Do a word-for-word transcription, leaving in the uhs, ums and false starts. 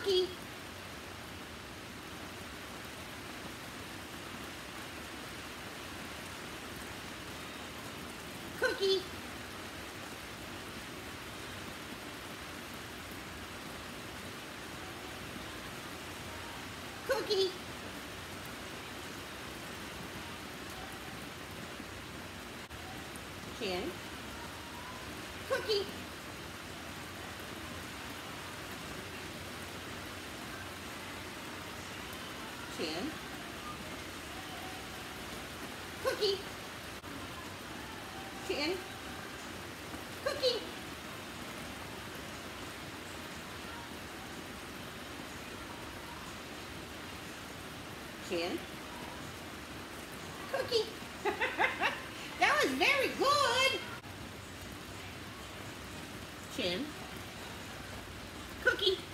Cookie. Cookie. Cookie. Chin. Cookie. Chin. Cookie. Chin. Cookie. Chin. Cookie. That was very good. Chin. Cookie.